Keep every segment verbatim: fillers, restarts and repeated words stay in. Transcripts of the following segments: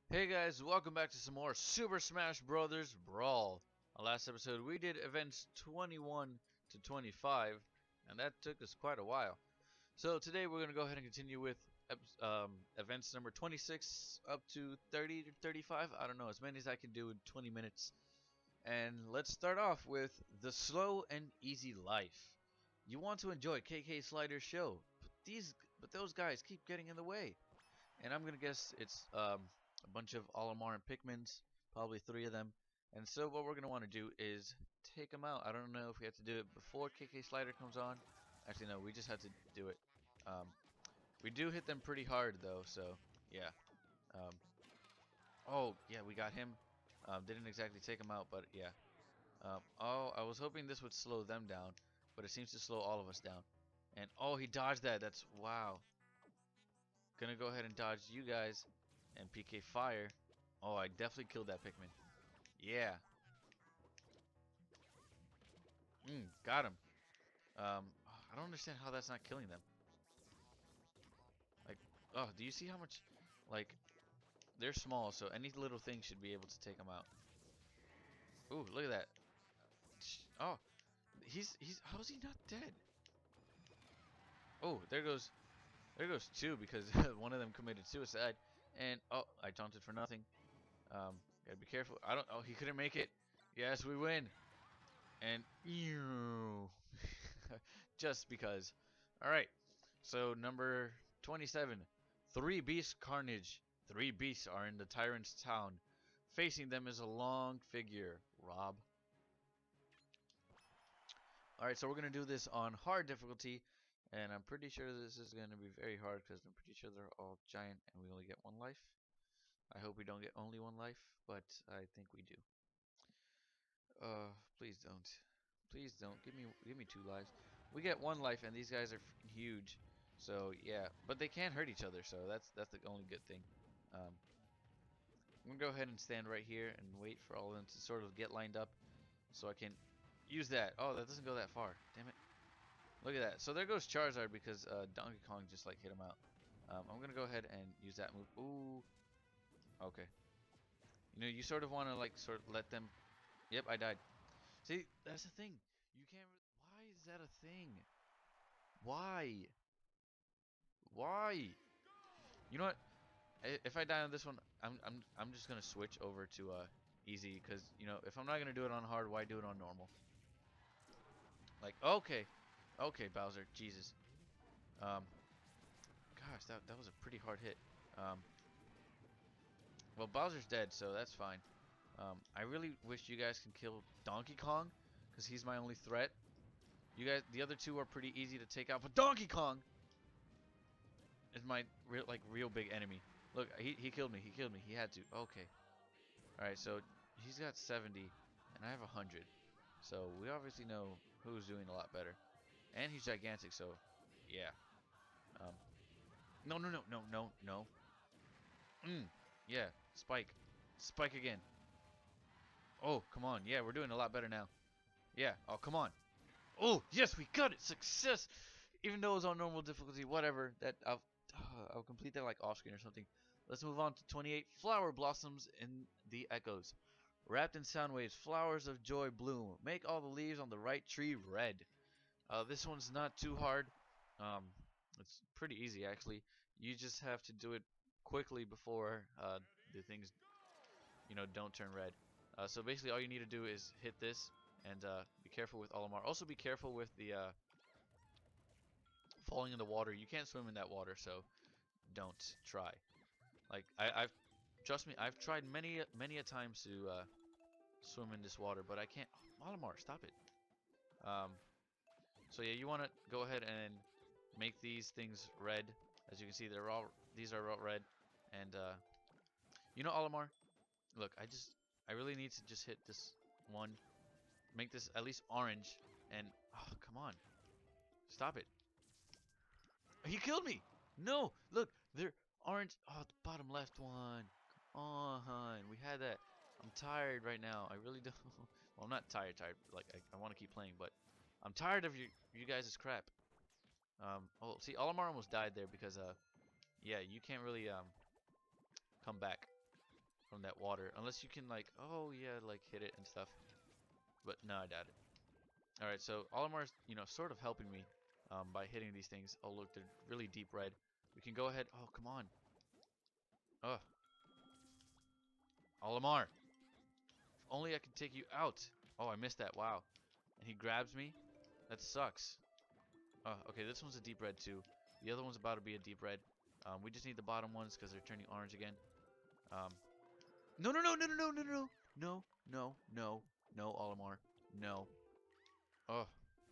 Hey guys, welcome back to some more Super Smash Bros. Brawl. Uh, last episode we did events twenty-one to twenty-five, and that took us quite a while. So today we're going to go ahead and continue with um, events number twenty-six up to thirty to thirty-five. I don't know, as many as I can do in twenty minutes. And let's start off with the slow and easy life. You want to enjoy K K Slider's show, but these, but those guys keep getting in the way. And I'm gonna guess it's um, a bunch of Olimar and Pikmins, probably three of them. And so what we're gonna want to do is take them out. I don't know if we have to do it before K K Slider comes on. Actually, no, we just have to do it. Um, we do hit them pretty hard though, so yeah. Um, oh yeah, we got him. Um, didn't exactly take him out, but yeah. Um, oh, I was hoping this would slow them down, but it seems to slow all of us down. And oh, he dodged that. That's wow. Gonna go ahead and dodge you guys and P K fire. Oh, I definitely killed that Pikmin. Yeah. Mm, got him. Um, I don't understand how that's not killing them. Like, oh, do you see how much, like, they're small, so any little thing should be able to take them out. Ooh, look at that. Oh, he's, he's, how is he not dead? Oh, there goes, there goes two because one of them committed suicide. And, oh, I taunted for nothing. Um, gotta be careful. I don't, oh, he couldn't make it. Yes, we win. And ew, just because. All right. So number twenty-seven, three beast carnage. Three beasts are in the tyrant's town. Facing them is a long figure. Rob. All right. So we're gonna do this on hard difficulty, and I'm pretty sure this is gonna be very hard because I'm pretty sure they're all giant and we only get one life. I hope we don't get only one life, but I think we do. Uh, please don't. Please don't. Give me give me two lives. We get one life and these guys are freaking huge. So yeah, but they can't hurt each other, so that's that's the only good thing. Um, I'm gonna go ahead and stand right here and wait for all of them to sort of get lined up, so I can use that. Oh, that doesn't go that far. Damn it! Look at that. So there goes Charizard because uh, Donkey Kong just like hit him out. Um, I'm gonna go ahead and use that move. Ooh. Okay. You know, you sort of want to like sort of let them. Yep, I died. See, that's the thing. You can't. Why is that a thing? Why? Why? You know what? If I die on this one, I'm I'm I'm just gonna switch over to uh easy because you know if I'm not gonna do it on hard, why do it on normal? Like okay, okay Bowser, Jesus. Um, gosh, that that was a pretty hard hit. Um, well Bowser's dead, so that's fine. Um, I really wish you guys can kill Donkey Kong because he's my only threat. You guys, the other two are pretty easy to take out, but Donkey Kong is my real like real big enemy. Look, he he killed me. He killed me. He had to. Okay. All right. So he's got seventy, and I have one hundred. So we obviously know who's doing a lot better. And he's gigantic. So yeah. Um. No. No. No. No. No. No. Mm. Yeah. Spike. Spike again. Oh, come on. Yeah, we're doing a lot better now. Yeah. Oh, come on. Oh, yes, we got it. Success. Even though it's on normal difficulty, whatever. That I'll uh, I'll complete that like off screen or something. Let's move on to twenty-eight. Flower blossoms in the echoes. Wrapped in sound waves, flowers of joy bloom. Make all the leaves on the right tree red. Uh, this one's not too hard. Um, it's pretty easy actually. You just have to do it quickly before uh, the things, you know, don't turn red. Uh, so basically, all you need to do is hit this and uh, be careful with Olimar. Also, be careful with the uh, falling in the water. You can't swim in that water, so don't try. Like I, I've trust me, I've tried many, many a times to uh, swim in this water, but I can't. Oh, Malamar, stop it. Um, so yeah, you want to go ahead and make these things red. As you can see, they're all these are all red, and uh, you know Olimar. Look, I just I really need to just hit this one, make this at least orange, and oh come on, stop it. He killed me. No, look, they're orange. Oh, the bottom left one. Come on, we had that. I'm tired right now. I really don't. Well, I'm not tired, tired. Like I, I want to keep playing, but I'm tired of you, you guys' crap. Um. Oh, see, Olimar almost died there because uh, yeah, you can't really um come back. from that water. Unless you can, like, oh, yeah, like, hit it and stuff. But, no, I doubt it. Alright, so Olimar's, you know, sort of helping me um, by hitting these things. Oh, look, they're really deep red. We can go ahead. Oh, come on. Ugh. Olimar. If only I could take you out. Oh, I missed that. Wow. And he grabs me. That sucks. Oh, okay, this one's a deep red, too. The other one's about to be a deep red. Um, we just need the bottom ones because they're turning orange again. Um, no, no, no, no, no, no, no, no. No, no, no, no, Olimar. No. Oh.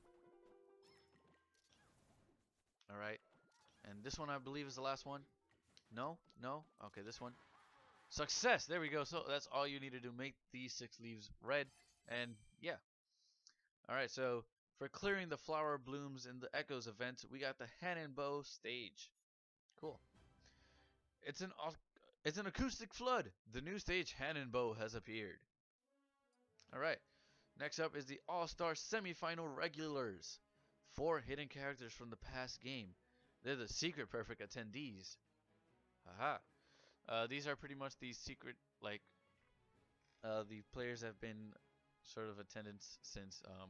Alright. And this one, I believe, is the last one. No? No? Okay, this one. Success! There we go. So that's all you need to do. Make these six leaves red. And yeah. Alright, so for clearing the flower blooms in the Echoes event, we got the Hanenbow stage. Cool. It's an it's an acoustic flood. The new stage Hanenbow has appeared. Alright. Next up is the All-Star Semi-Final Regulars. Four hidden characters from the past game. They're the secret perfect attendees. Haha. Uh, these are pretty much the secret, like, uh, the players have been sort of attendance since, um,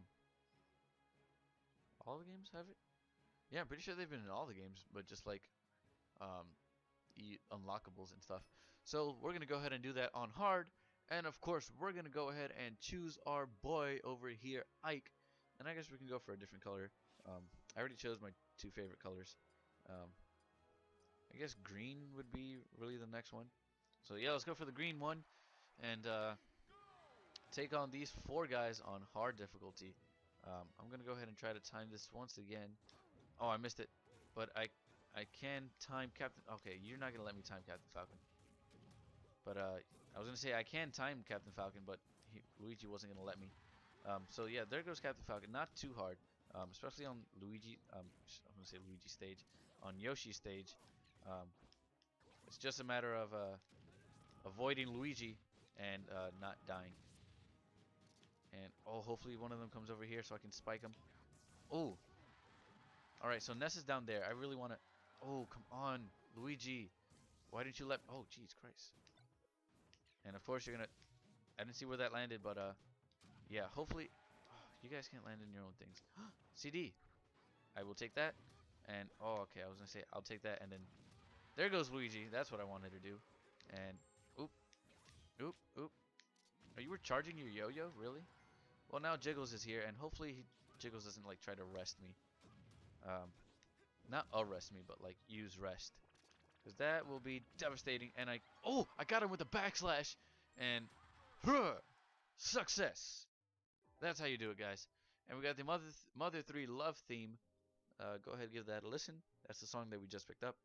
all the games have it? Yeah, I'm pretty sure they've been in all the games, but just like, um, e unlockables and stuff. So we're gonna go ahead and do that on hard, and of course we're gonna go ahead and choose our boy over here, Ike, and I guess we can go for a different color. Um, I already chose my two favorite colors. Um, I guess green would be really the next one. So yeah, let's go for the green one, and uh, take on these four guys on hard difficulty. Um, I'm gonna go ahead and try to time this once again. Oh, I missed it, but I I can time Captain. Okay, you're not gonna let me time Captain Falcon. But uh, I was gonna say I can time Captain Falcon, but he, Luigi wasn't gonna let me. Um, so yeah, there goes Captain Falcon. Not too hard, um, especially on Luigi. Um, I'm gonna say Luigi stage. On Yoshi stage, um, it's just a matter of uh, avoiding Luigi and uh, not dying. And oh, hopefully one of them comes over here so I can spike him. Oh, all right. So Ness is down there. I really want to. Oh, come on, Luigi. Why didn't you let? Oh, jeez, Christ. And of course you're gonna. I didn't see where that landed, but uh, yeah. Hopefully, oh, you guys can't land in your own things. C D. I will take that. And oh, okay. I was gonna say I'll take that, and then there goes Luigi. That's what I wanted to do. And oop, oop, oop. Oh, you were charging your yo-yo, really? Well, now Jiggles is here, and hopefully he, Jiggles doesn't like try to rest me. Um, not arrest me, but like use rest, because that will be devastating. And I oh, I got him with a backslash, and huh, success. That's how you do it, guys. And we got the Mother th Mother three Love theme. Uh, go ahead and give that a listen. That's the song that we just picked up.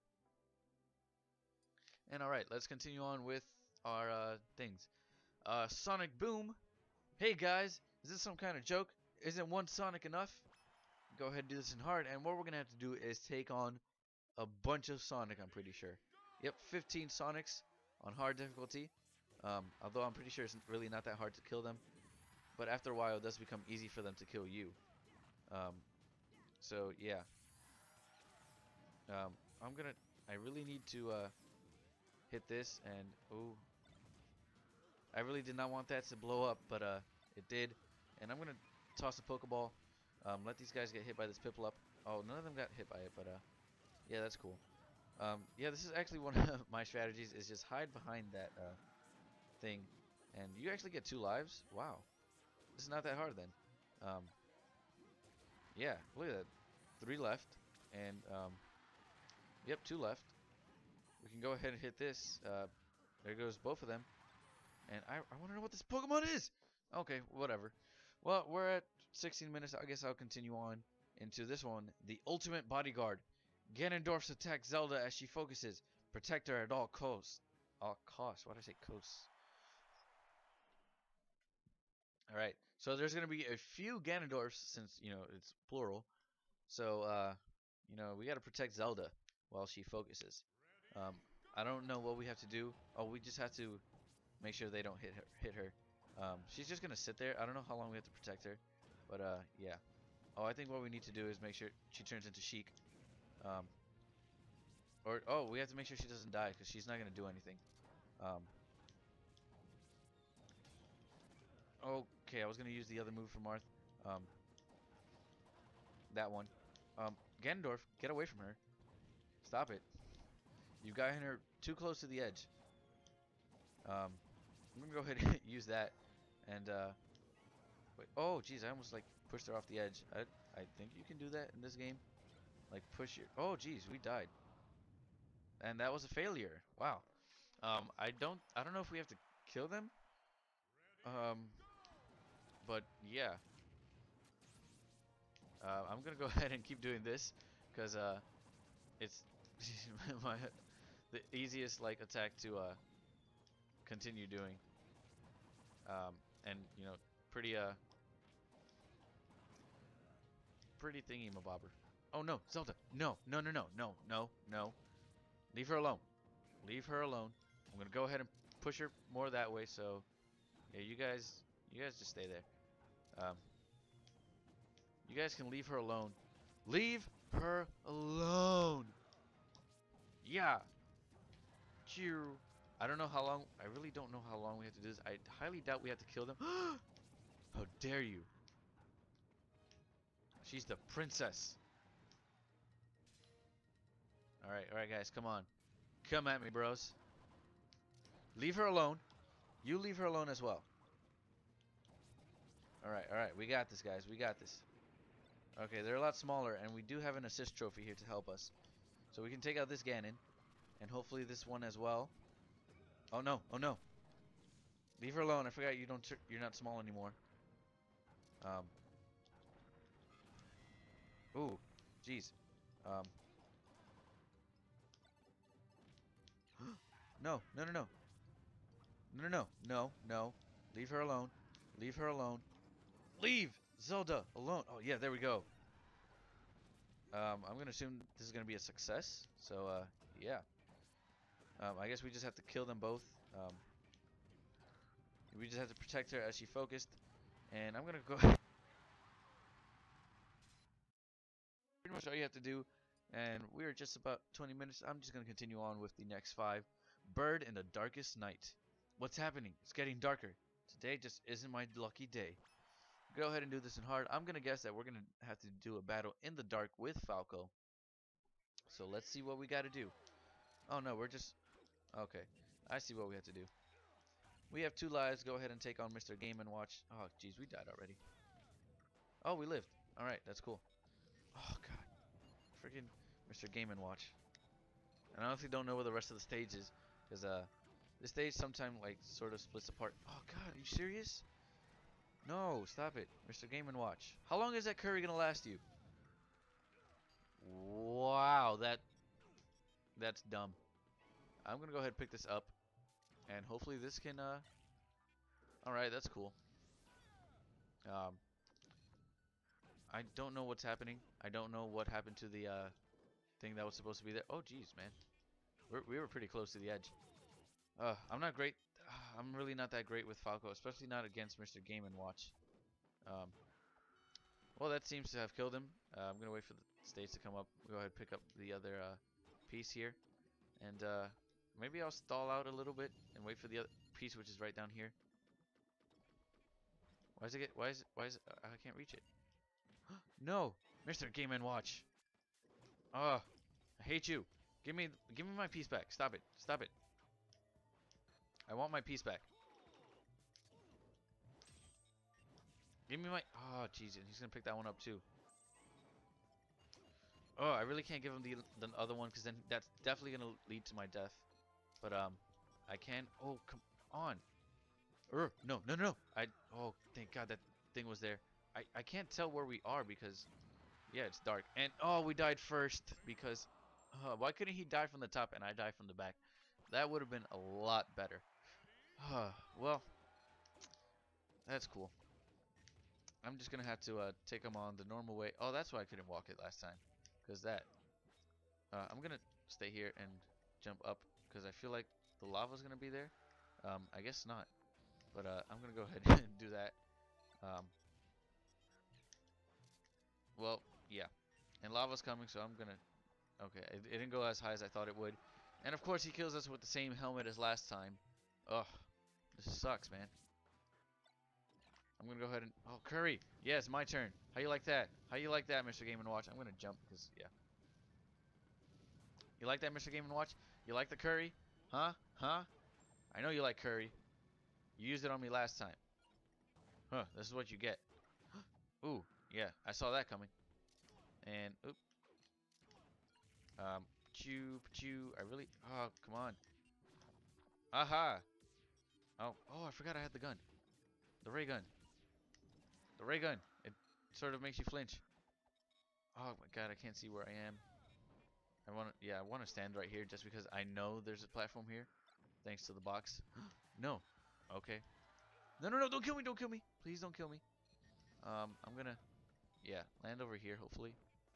And alright, let's continue on with our uh, things. Uh, Sonic Boom. Hey guys, is this some kind of joke? Isn't one Sonic enough? Go ahead and do this in hard. And what we're going to have to do is take on a bunch of Sonic, I'm pretty sure. Yep, fifteen Sonics on hard difficulty. Um, although I'm pretty sure it's really not that hard to kill them. But after a while, it does become easy for them to kill you. Um, so, yeah. Um, I'm gonna... I really need to uh, hit this, and... Ooh. I really did not want that to blow up, but uh, it did. And I'm gonna toss a Pokeball. Um, let these guys get hit by this Piplup. Oh, none of them got hit by it, but uh, yeah, that's cool. Um, yeah, this is actually one of my strategies, is just hide behind that uh, thing. And you actually get two lives? Wow. This is not that hard then. Um, yeah, look at that. Three left. And, um, yep, two left. We can go ahead and hit this. Uh, there goes both of them. And I, I want to know what this Pokemon is! Okay, whatever. Well, we're at sixteen minutes. I guess I'll continue on into this one. The Ultimate Bodyguard. Ganondorf's attack Zelda as she focuses. Protect her at all costs. All costs. Why did I say costs? Alright. So there's going to be a few Ganondorfs since, you know, it's plural. So, uh, you know, we got to protect Zelda while she focuses. Um, I don't know what we have to do. Oh, we just have to make sure they don't hit her. Hit her. Um, she's just going to sit there. I don't know how long we have to protect her. But, uh, yeah. Oh, I think what we need to do is make sure she turns into Sheik. Um, or, oh, we have to make sure she doesn't die because she's not going to do anything. Um, Okay, I was gonna use the other move from Marth. Um, that one. Um, Ganondorf, get away from her. Stop it. You got her too close to the edge. Um, I'm gonna go ahead and use that. And, uh, wait. Oh, geez, I almost, like, pushed her off the edge. I, I think you can do that in this game. Like, push your... Oh, geez, we died. And that was a failure. Wow. Um, I don't... I don't know if we have to kill them. Um, but, yeah. Uh, I'm gonna go ahead and keep doing this. Because, uh, it's my... the easiest, like, attack to, uh, continue doing. Um, and, you know, pretty, uh... pretty thingy mabobber. Oh no, Zelda. No, no, no, no, no, no, no. Leave her alone. Leave her alone. I'm gonna go ahead and push her more that way. So, yeah, you guys, you guys just stay there. Um, you guys can leave her alone. Leave her alone. Yeah. Chew. I don't know how long. I really don't know how long we have to do this. I highly doubt we have to kill them. How dare you? She's the princess. All right, all right, guys, come on. Come at me, bros. Leave her alone. You leave her alone as well. Alright, alright. We got this, guys. We got this. Okay, they're a lot smaller, and we do have an assist trophy here to help us. So we can take out this Ganon, and hopefully this one as well. Oh, no. Oh, no. Leave her alone. I forgot you don't. You're not small anymore. Um. Ooh. Jeez. Um. No. No, no, no. No, no, no. No, no. Leave her alone. Leave her alone. Leave Zelda alone. Oh, yeah, there we go. Um, I'm gonna assume this is gonna be a success. So, uh, yeah. Um, I guess we just have to kill them both. Um, we just have to protect her as she focused. And I'm gonna go. Pretty much all you have to do. And we're just about twenty minutes. I'm just gonna continue on with the next five. Bird in the darkest night. What's happening? It's getting darker. Today just isn't my lucky day. Go ahead and do this in hard. I'm gonna guess that we're gonna have to do a battle in the dark with Falco. So let's see what we gotta do. Oh no, we're just... Okay, I see what we have to do. We have two lives. Go ahead and take on Mister Game and Watch. Oh, jeez, we died already. Oh, we lived. All right, that's cool. Oh God, freaking Mister Game and Watch. And I honestly don't know where the rest of the stage is, because uh, this stage sometimes like sort of splits apart. Oh God, are you serious? No, stop it, Mister Game and Watch. How long is that curry gonna last you? Wow, that that's dumb. I'm gonna go ahead and pick this up, and hopefully this can uh. All right, that's cool. Um, I don't know what's happening. I don't know what happened to the uh, thing that was supposed to be there. Oh, geez, man. We're, we were pretty close to the edge. Uh, I'm not great. Uh, I'm really not that great with Falco, especially not against Mister Game and Watch. Um, well, that seems to have killed him. Uh, I'm going to wait for the stage to come up. We'll go ahead and pick up the other uh, piece here. And uh, maybe I'll stall out a little bit and wait for the other piece, which is right down here. Why is it get, why is it, why is it, I can't reach it. No, Mister Game and Watch. Oh, I hate you. Give me, give me my piece back. Stop it. Stop it. I want my piece back. Give me my, oh, jeez, and he's gonna pick that one up too. Oh, I really can't give him the the other one because then that's definitely gonna lead to my death. But um, I can. Oh, come on. Er, no, no, no, no. I. Oh, thank God that thing was there. I I can't tell where we are because, yeah, it's dark. And oh, we died first because, uh, why couldn't he die from the top and I die from the back? That would have been a lot better. Uh, well, that's cool. I'm just gonna have to uh, take him on the normal way. Oh, that's why I couldn't walk it last time, cause that. Uh, I'm gonna stay here and jump up because I feel like the lava's gonna be there. Um, I guess not, but uh, I'm gonna go ahead and do that. Um, well, yeah, and lava's coming, so I'm gonna. Okay, it, it didn't go as high as I thought it would, and of course he kills us with the same helmet as last time. Ugh, this sucks, man. I'm gonna go ahead and oh Curry. Yes, my turn. How you like that? How you like that, Mister Game and Watch? I'm gonna jump because yeah. You like that, Mister Game and Watch? You like the curry? Huh? Huh? I know you like curry. You used it on me last time. Huh? This is what you get. Ooh, yeah, I saw that coming. And oop. Um, chew, chew. I really. Oh, come on. Aha. Oh, oh, I forgot I had the gun. The ray gun. The ray gun. It sort of makes you flinch. Oh my god, I can't see where I am. I want to, yeah, I want to stand right here just because I know there's a platform here, thanks to the box. No. Okay. No, no, no, don't kill me, don't kill me. Please don't kill me. Um, I'm gonna, yeah, land over here, hopefully.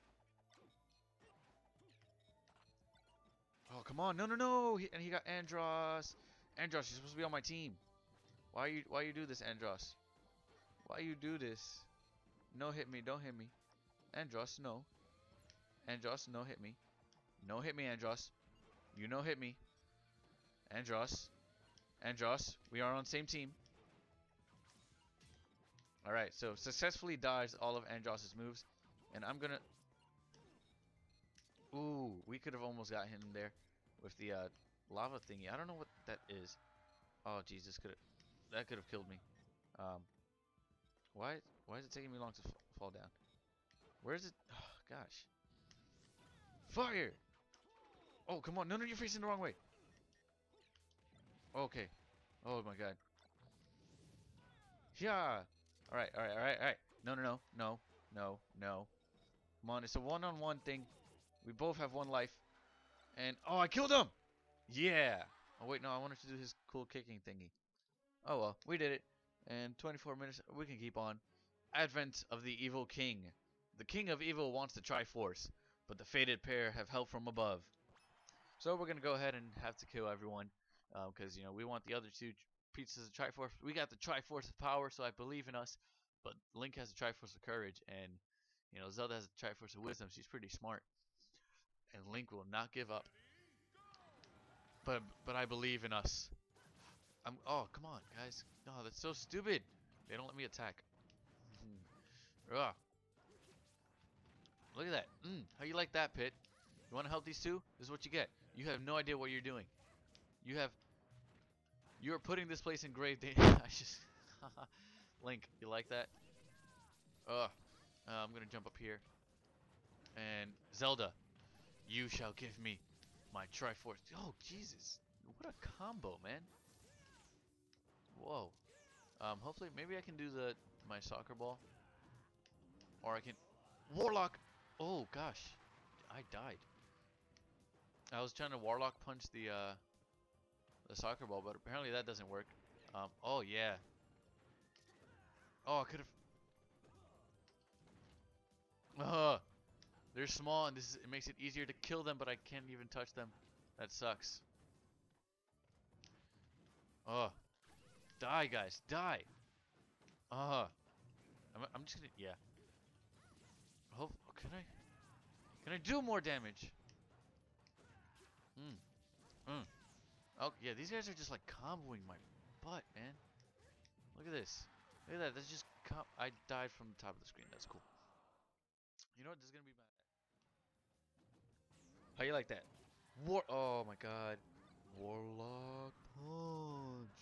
Oh, come on. No, no, no. He, and he got Andros. Andros, you're supposed to be on my team. Why you, why you do this, Andros? Why you do this? No, hit me. Don't hit me. Andros, no. Andros, no, hit me. No, hit me, Andros. You no hit me. Andros. Andros, we are on same team. Alright, so successfully dodged all of Andros' moves. And I'm gonna... Ooh, we could have almost got him there with the uh, lava thingy. I don't know what that is. Oh, Jesus, could that could have killed me. Um, why why is it taking me long to f fall down? Where is it? Oh, gosh. Fire! Oh, come on. No, no, you're facing the wrong way. Okay. Oh, my God. Yeah. All right, all right, all right, all right. No, no, no, no, no, no. Come on, it's a one-on-one thing. We both have one life. And, oh, I killed him! Yeah. Oh, wait, no, I wanted to do his cool kicking thingy. Oh, well, we did it. And twenty-four minutes, we can keep on. Advent of the Evil King. The King of Evil wants the Triforce, but the fated pair have help from above. So we're going to go ahead and have to kill everyone. Because, um, you know, we want the other two pieces of Triforce. We got the Triforce of Power, so I believe in us. But Link has the Triforce of Courage. And, you know, Zelda has the Triforce of Wisdom. She's pretty smart. And Link will not give up. But but I believe in us. I'm. Oh, come on, guys. No, that's so stupid. They don't let me attack. Ugh. Look at that. Mm, how you like that, Pit? You want to help these two? This is what you get. You have no idea what you're doing. You have... You're putting this place in grave danger. I just... Link, you like that? Ugh. Uh, I'm going to jump up here. And Zelda, you shall give me my Triforce. Oh, Jesus. What a combo, man. Whoa. Um, hopefully, maybe I can do the my soccer ball. Or I can... Warlock! Oh, gosh. I died. I was trying to Warlock punch the, uh... the soccer ball, but apparently that doesn't work. Um, oh, yeah. Oh, I could've... Ugh. They're small, and this is, it makes it easier to kill them, but I can't even touch them. That sucks. Oh. Die, guys. Die. Uh. I'm, I'm just gonna... Yeah. Oh, can I... Can I do more damage? Hmm. Hmm. Oh, yeah, these guys are just, like, comboing my butt, man. Look at this. Look at that. That's just... Com I died from the top of the screen. That's cool. You know what? This is gonna be my... How you like that? War... Oh, my God. Warlock punch.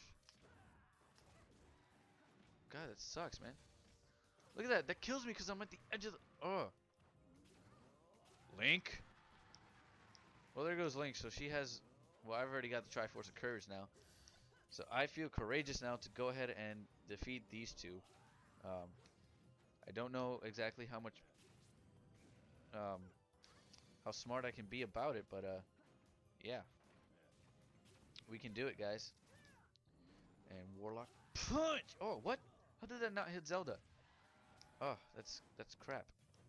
God, that sucks, man. Look at that. That kills me because I'm at the edge of the... Oh. Link? Well, there goes Link. So she has... Well, I've already got the Triforce of Courage now. So I feel courageous now to go ahead and defeat these two. Um, I don't know exactly how much... Um, how smart I can be about it, but, uh... yeah. We can do it, guys. And Warlock... Punch! Oh, what? How did that not hit Zelda? Oh, that's that's crap.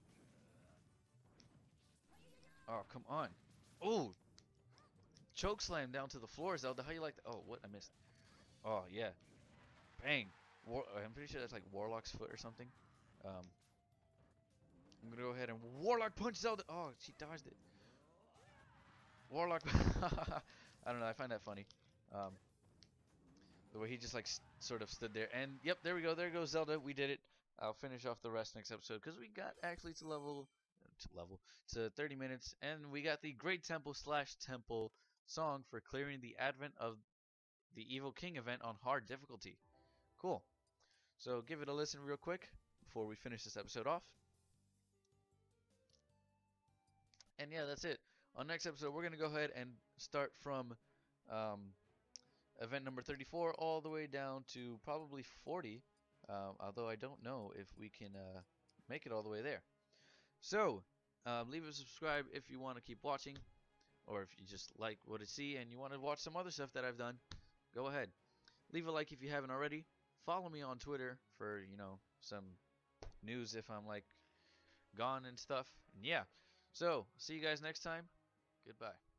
Oh, come on. Oh! Choke slam down to the floor, Zelda. How you like that? Oh, what? I missed. Oh, yeah. Bang. War I'm pretty sure that's like Warlock's foot or something. Um, I'm gonna go ahead and Warlock punch Zelda. Oh, she dodged it. Warlock. I don't know. I find that funny. Um, The way he just like sort of stood there. And yep, there we go. There goes Zelda. We did it. I'll finish off the rest next episode because we got actually to level to level to thirty minutes, and we got the Great Temple slash Temple song for clearing the Advent of the Evil King event on hard difficulty. Cool. So give it a listen real quick before we finish this episode off. And yeah, that's it. On next episode, we're going to go ahead and start from um, event number thirty-four all the way down to probably forty. Um, although I don't know if we can uh, make it all the way there. So, um, leave a subscribe if you want to keep watching. Or if you just like what you see and you want to watch some other stuff that I've done, go ahead. Leave a like if you haven't already. Follow me on Twitter for, you know, some news if I'm like gone and stuff. And yeah. So, see you guys next time. Goodbye.